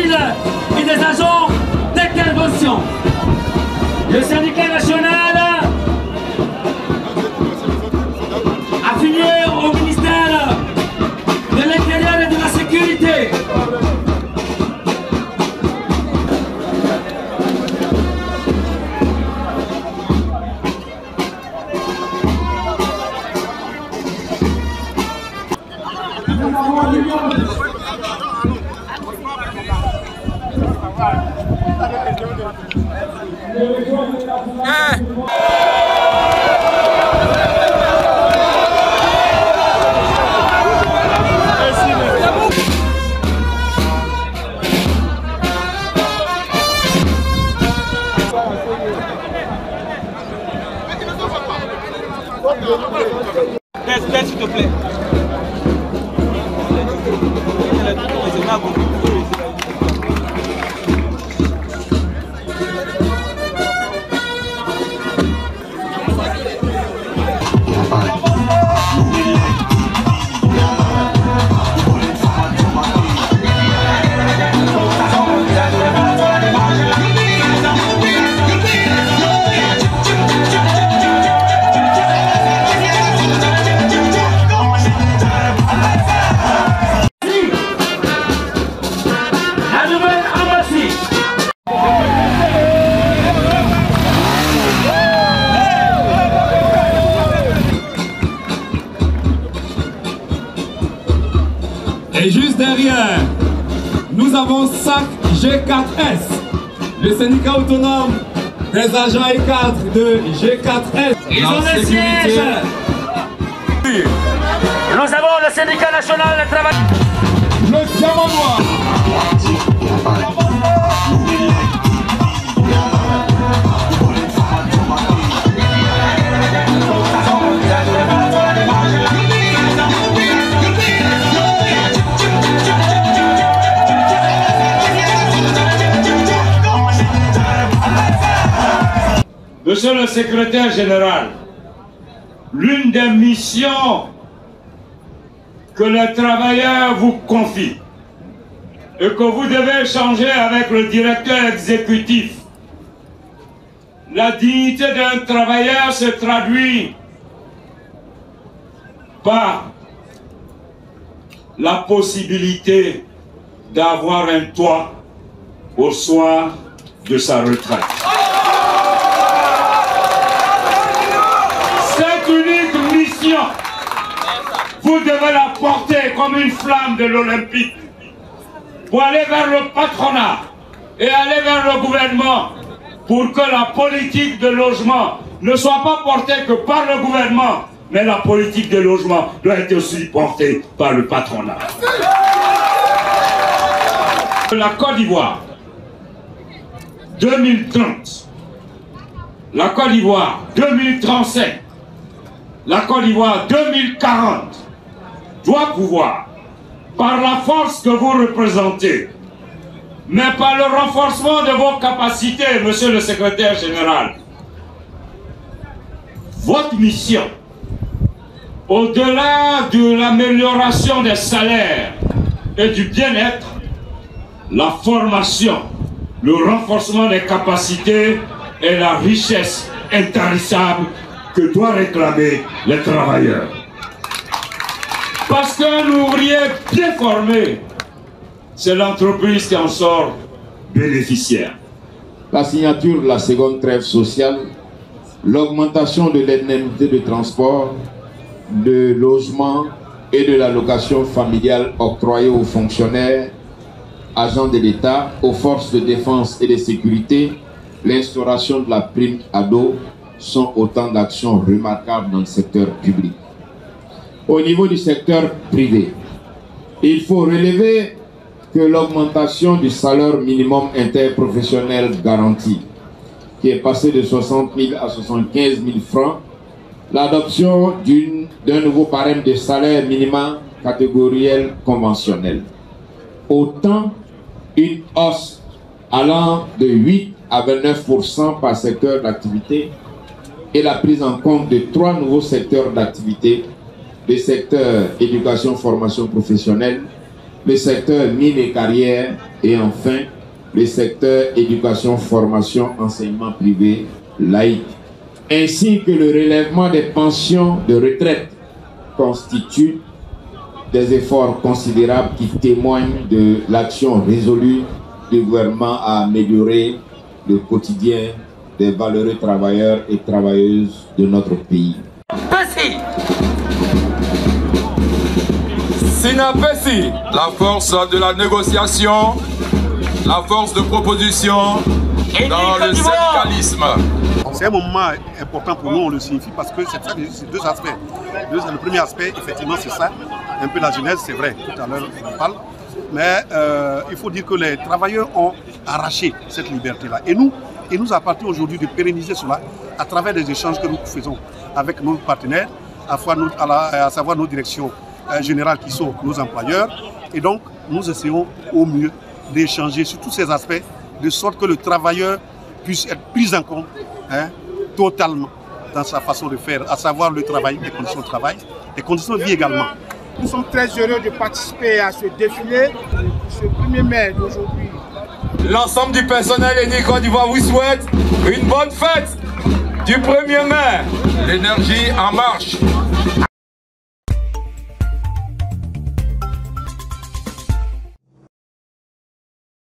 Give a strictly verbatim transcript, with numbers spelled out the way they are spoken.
civils et des agents d'intervention. Le syndicat national affilié au ministère de l'Intérieur et de la Sécurité. Laisse, laisse, s'il te plaît. Et juste derrière, nous avons S A C G quatre S, le syndicat autonome des agents et cadres de G quatre S. Ils ont le siège. Nous avons le syndicat national de travail. Le diamant noir. Monsieur le secrétaire général, l'une des missions que les travailleurs vous confient et que vous devez échanger avec le directeur exécutif, la dignité d'un travailleur se traduit par la possibilité d'avoir un toit au soir de sa retraite. Vous devez la porter comme une flamme de l'Olympique pour aller vers le patronat et aller vers le gouvernement pour que la politique de logement ne soit pas portée que par le gouvernement, mais la politique de logement doit être aussi portée par le patronat. La Côte d'Ivoire, deux mille trente, la Côte d'Ivoire, deux mille trente-cinq, la Côte d'Ivoire deux mille quarante doit pouvoir, par la force que vous représentez, mais par le renforcement de vos capacités, monsieur le secrétaire général, votre mission, au-delà de l'amélioration des salaires et du bien-être, la formation, le renforcement des capacités et la richesse intarissable que doivent réclamer les travailleurs. Parce qu'un ouvrier bien formé, c'est l'entreprise qui en sort bénéficiaire. La signature de la seconde trêve sociale, l'augmentation de l'indemnité de transport, de logement et de l'allocation familiale octroyée aux fonctionnaires, agents de l'État, aux forces de défense et de sécurité, l'instauration de la prime ado sont autant d'actions remarquables dans le secteur public. Au niveau du secteur privé, il faut relever que l'augmentation du salaire minimum interprofessionnel garanti, qui est passé de soixante mille à soixante-quinze mille francs, l'adoption d'un nouveau barème de salaire minimum catégoriel conventionnel. Autant une hausse allant de huit à vingt-neuf pour cent par secteur d'activité et la prise en compte de trois nouveaux secteurs d'activité, les secteurs éducation, formation professionnelle, le secteur mines et carrières et enfin le secteur éducation, formation, enseignement privé, laïque, ainsi que le relèvement des pensions de retraite constituent des efforts considérables qui témoignent de l'action résolue du gouvernement à améliorer le quotidien des valeureux travailleurs et travailleuses de notre pays. Pessi. Sina Pessi, la force de la négociation, la force de proposition dans le syndicalisme. C'est un moment important pour nous, on le signifie parce que c'est deux aspects. Le premier aspect, effectivement, c'est ça, un peu la genèse, c'est vrai, tout à l'heure on en parle. Mais euh, il faut dire que les travailleurs ont arraché cette liberté-là. Et nous, il nous appartient aujourd'hui de pérenniser cela à travers des échanges que nous faisons avec nos partenaires, à, à, la, à savoir nos directions euh, générales qui sont nos employeurs. Et donc, nous essayons au mieux d'échanger sur tous ces aspects, de sorte que le travailleur puisse être pris en compte hein, totalement dans sa façon de faire, à savoir le travail, les conditions de travail, les conditions de vie également. Nous sommes très heureux de participer à ce défilé, ce premier mai d'aujourd'hui. L'ensemble du personnel E N I Côte d'Ivoire vous souhaite une bonne fête du premier mai. L'énergie en marche.